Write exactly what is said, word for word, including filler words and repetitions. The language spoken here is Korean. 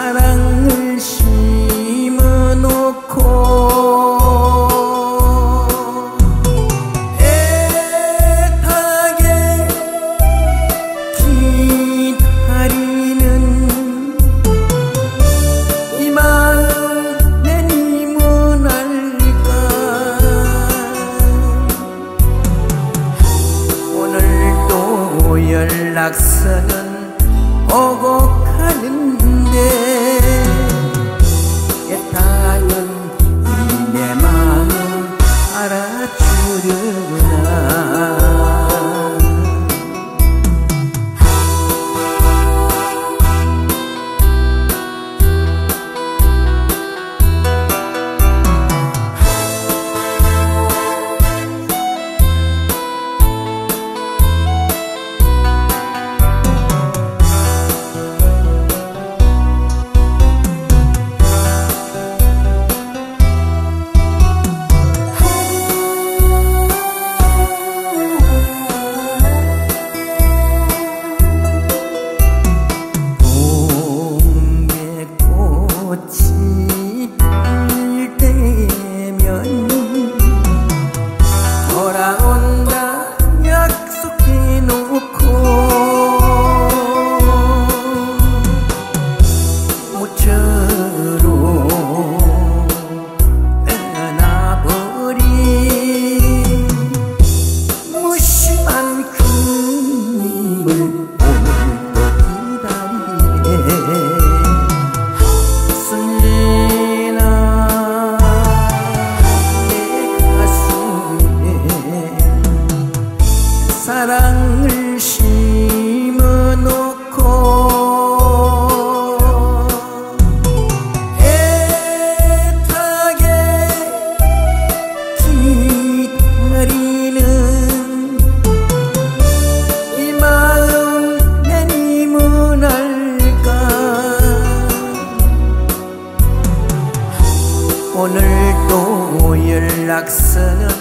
사랑을 심어놓고 애타게 기다리는 이 마음 내 님은 알까. 오늘도 연락선은 오고 가는데 애타는 이 내 마음 알아주려나. 꽃이 필 때면 돌아온다 약속해놓고 모처럼 떠나버린 무심한 그 님을 오늘도 기다리네. 사랑을 심어놓고 애타게 기다리는 이 마음 내 님은 알까. 오늘도 연락선은